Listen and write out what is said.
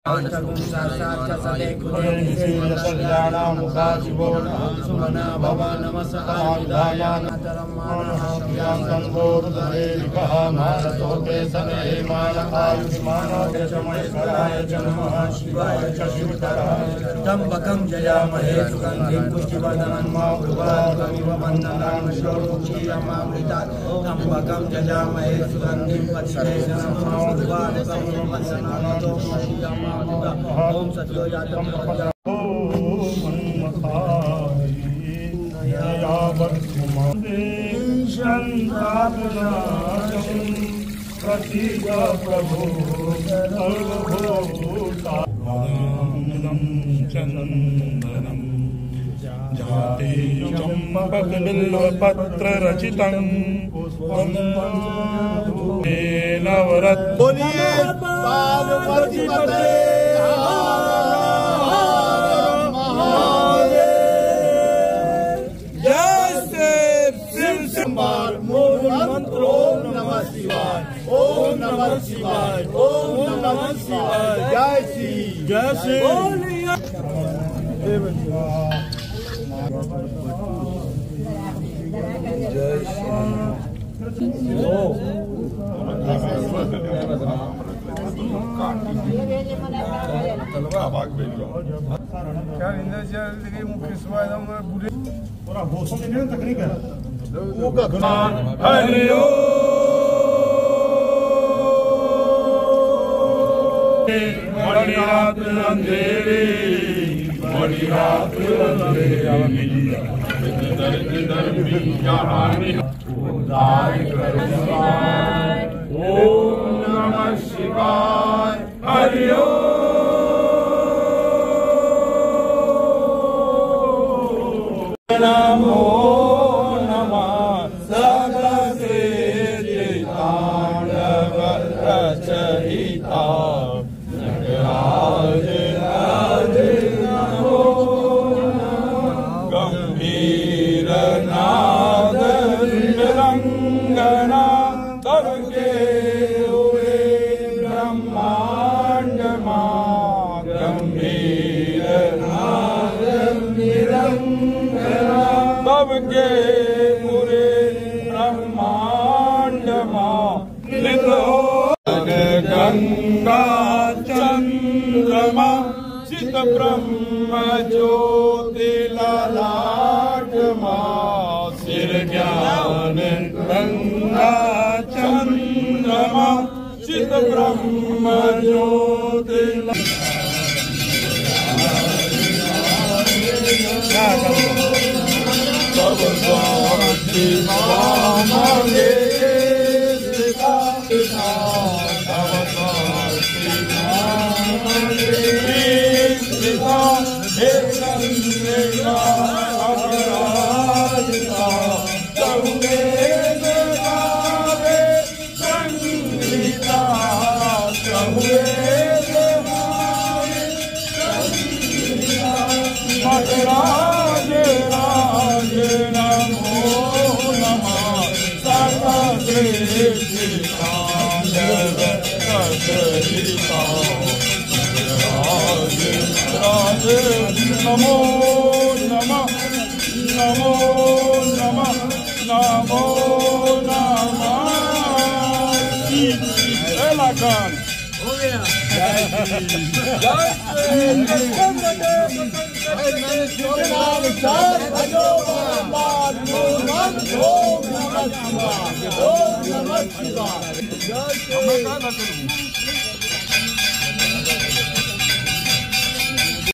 सुमना भव त्र्यंबकं जयामहे सुगंधिं पुष्टिवर्धनं त्र्यंबकं जयामहे सुगंधिं ओम सत्यो जातम चंदनम जाते चंपक बिल्वपत्र रचितं नवरत्न बोलिए पार्वती पते ओम नमः शिवाय ओम नमः शिवाय ओम नमः शिवाय जय श्री जय श्री तकनीक है हरिओ बड़ी रात अंधेरी बड़ी रात अंधेरी ओम नमः शिवाय हरिओ नमो गंगा चंद्रमा चित ब्रह्म ज्योति ललाटमा सिर ज्ञान गंगा चंद्रमा चित ब्रह्म ज्योति नमो नमः नमो नमः नमो नमः एलाकान हो गया ओम नमः शिवाय